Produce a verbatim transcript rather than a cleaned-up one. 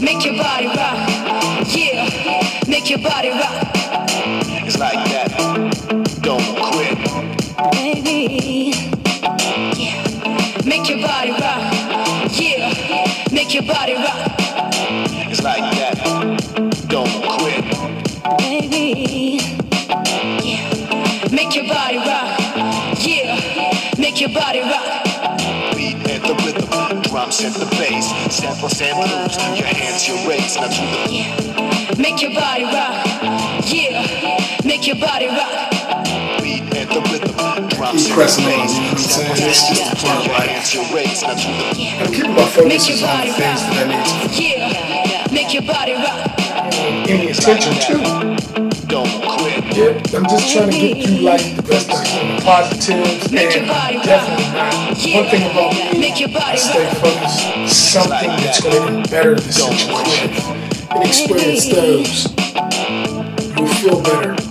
Make your body rock. Yeah, make your body rock. It's like that. Don't quit. Baby. Yeah. Make your body rock. Yeah, make your body rock. It's like that. Don't quit. Baby. Yeah. Make your body rock. Yeah, make your body rock. Beat and the rhythm, drums and the bass, samples and blues, your hands, your raise, now to the Yeah. Make your body rock. Yeah, make your body rock. beat and the rhythm, drums Keep and pressing the on, bass, you know what I'm saying? It's just a part of your life. hands, your raise, now to the I'm keeping my focus on the things that I need to Yeah, make your body rock. any attention to. don't quit. Yeah, I'm just trying to get through life the best I can. The positives and definitely not. One thing about me, I stay focused. Something that's going to better the situation. And experience those. You'll feel better.